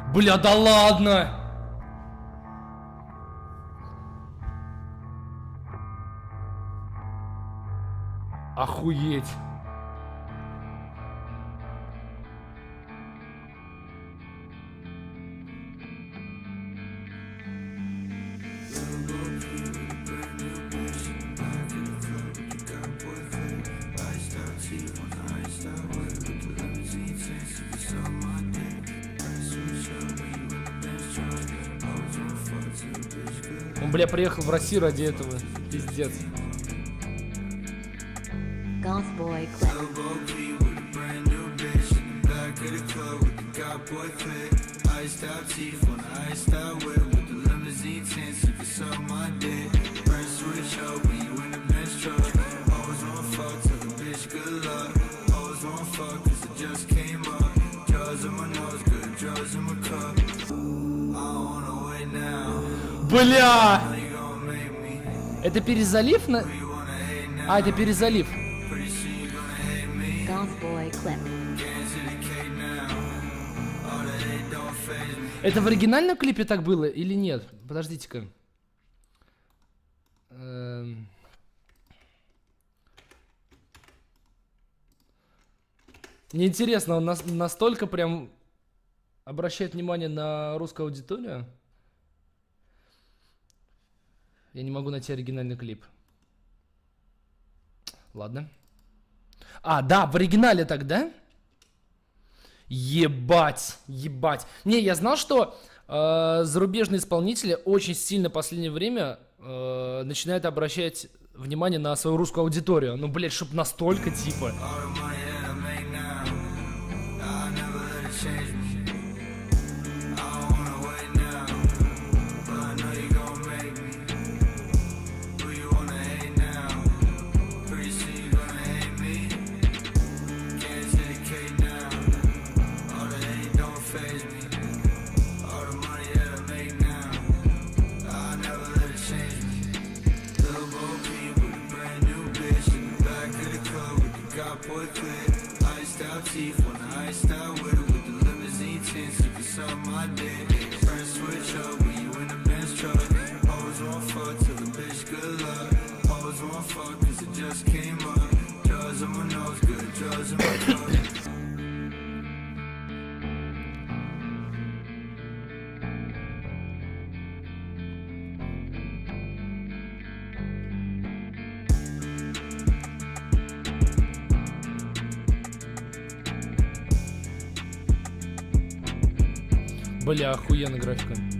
Бля, да ладно! Охуеть! Он, бля, приехал в Россию ради этого. Пиздец. Gothboy Clip. Бля! Это перезалив на... А, это перезалив. Gothboy Clip. Это в оригинальном клипе так было или нет? Подождите-ка. Мне интересно, он настолько прям обращает внимание на русскую аудиторию? Я не могу найти оригинальный клип. Ладно. А, да, в оригинале тогда? Ебать, ебать. Не, я знал, что зарубежные исполнители очень сильно в последнее время начинают обращать внимание на свою русскую аудиторию. Ну, блядь, чтоб настолько, типа. Бля, охуенная графика.